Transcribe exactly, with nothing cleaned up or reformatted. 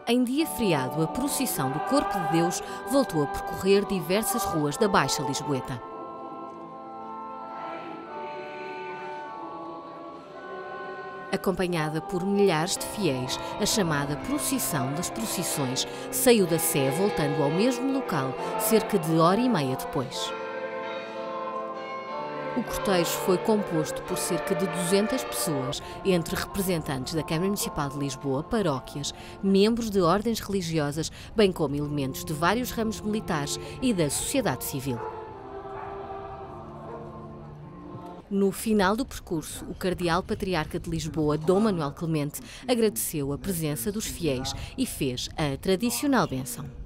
Em dia feriado, a procissão do Corpo de Deus voltou a percorrer diversas ruas da Baixa Lisboeta. Acompanhada por milhares de fiéis, a chamada Procissão das Procissões saiu da Sé voltando ao mesmo local cerca de hora e meia depois. O cortejo foi composto por cerca de duzentas pessoas, entre representantes da Câmara Municipal de Lisboa, paróquias, membros de ordens religiosas, bem como elementos de vários ramos militares e da sociedade civil. No final do percurso, o Cardeal Patriarca de Lisboa, Dom Manuel Clemente, agradeceu a presença dos fiéis e fez a tradicional bênção.